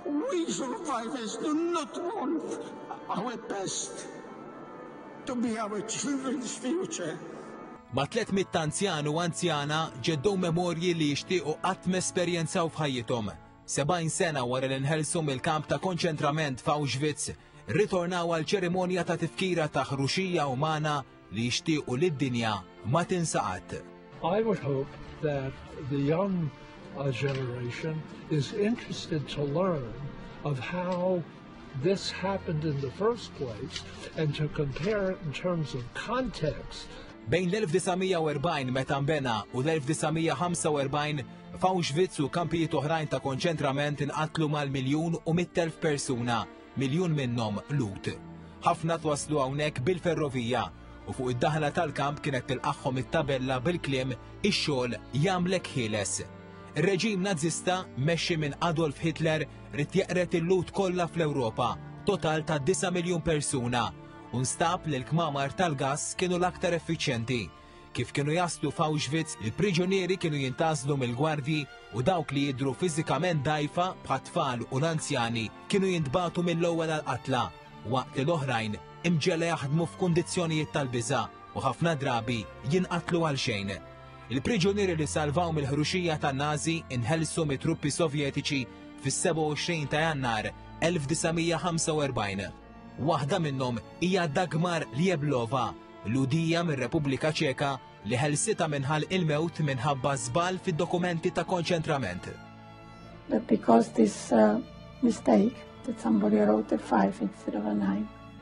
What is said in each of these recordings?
We survivors do not want our best to be our children's future. Ma 300 anzjan u anzjana ġeddew memorji li jixtiequ qatt mesperjenzaw f'ħajjithom. 70 sena wara li nħelsu mill-kamp ta' konċentrament f'Auschwitz, ritornaw għal ċerimonja ta' tifkira ta' ħruxija umana li jixtiequ lid-dinja ma tinsaqat. I would hope that the young generation is interested to learn of how this happened in the first place and to compare it in terms of context. Bejn l-1940 meta nbena u l-1945 f'Auschwitz u kampijiet oħrajn ta' konċentrament inqatlu mal-1,100,000 persuna, miljun minnhom lut. Ħafna twaslu hawnhekk bil-ferrovija u fuq id-daħla tal-kamp kienet tilqagħhom it-tabella bil-kliem ix-xogħol jagħmlek ħieles. Ir-reġim Nazzista mexxi minn Adolf Hitler rid jeqret il-lut kollha fl-Ewropa, total ta' 9 miljun persuna. U nstab li l-kmamar tal-gass kienu l-aktar effiċjenti. Kif kienu jaslu f'Auschwitz, il-priġunieri kienu jintgħażlu mill-gwardji u dawk li jidhru fiżikament dgħajfa bħat-tfal u l-anzjani kienu jintbagħtu mill-ewwel għall-qatla, waqt li l-oħrajn imġela jaħdmu f'kundizzjonijiet tal-biża' u ħafna drabi jinqatlu għal xejn. Il-priġunieri li salvaw mill-ħruxija tan-Nażi inħelsu mit-truppi Sovjetiċi fis-27 ta' Jannar 1945. Waħda minnhom hija Dagmar Lieblova, ludija mir-Repubblika Ċeka li ħelsitha minħall il-mewt minħabba żball fid-dokumenti ta' konċentrament. But because this mistake that somebody wrote a 5 instead of a 9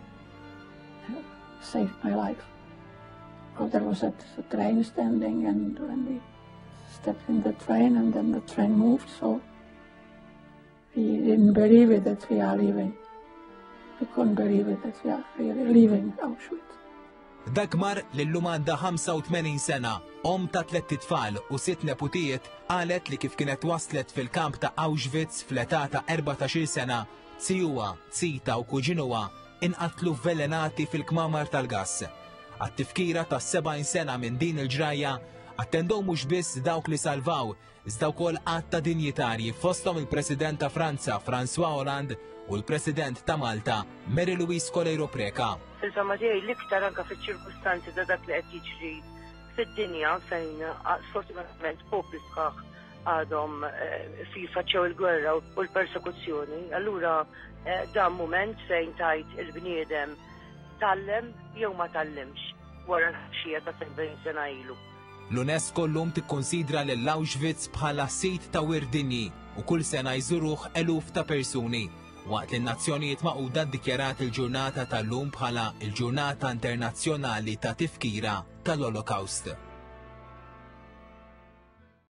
saved my life. Because there was a train standing and when we stepped in the train and then the train moved, so we didn't believe it that we are leaving. We couldn't believe it that we are really leaving Auschwitz. Dagmar lillum għandha 85 sena, ta' 3 tfal u 6 neputijiet, qalet li kif kienet waslet fil-kamp ta' Auschwitz fl-età ta' 14 sena, tsijuha, tsita u kuġinuha inqatlu vvelenati fil-kmamar tal-gass. Għat-tifkira ta' 70 sena minn din il-ġrajja attendew mhux biss dawk li salvaw, iżda wkoll qatt ta' dinjitarji fosthom il-President ta' Franza, François Hollande, u l-President ta' Malta, Marie-Louise Coleiro Preca. Fil-fema tiegħi l-iktar anke fiċ-ċirkustanzi ta' dak li qed jiġri fid-dinja fejn sfortunatament popli sħaħ għadhom jiffaċċjaw il-gwerra u l-persekuzzjoni. Allura dan mument fejn tajt il-bniedem tallem jew ma tallimx wara xija ta' 70 sena ilu. L-UNESCO llum tikkonsidra lil Auschwitz bħala sit ta' wirdinji u kull sena jżuruh eluf ta' persuni. Waqt li n-Nazzjonijiet Magħquda ddikjarat il-ġurnata tal-lum bħala il-Ġurnata Internazzjonali ta' Tifkira tal-Olokawst.